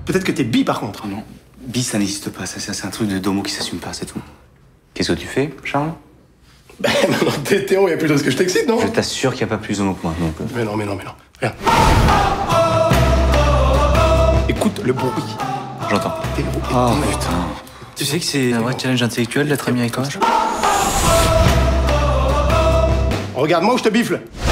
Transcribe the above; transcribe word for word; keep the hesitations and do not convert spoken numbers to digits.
Peut-être que t'es bi par contre. Oh non, bi ça n'existe pas, ça, ça c'est un truc de domo qui s'assume pas, c'est tout. Qu'est-ce que tu fais, Charles? Ben, maintenant, t'es Théo, il y a plus de ce que je t'excite, non? Je t'assure qu'il n'y a pas plus homo que moi, donc... euh. Mais non, mais non, mais non. Regarde. Écoute le bruit. J'entends. Théo est Oh démonté. putain. Tu sais que c'est un vrai challenge intellectuel d'être ami avec toi? Regarde-moi ou je te bifle.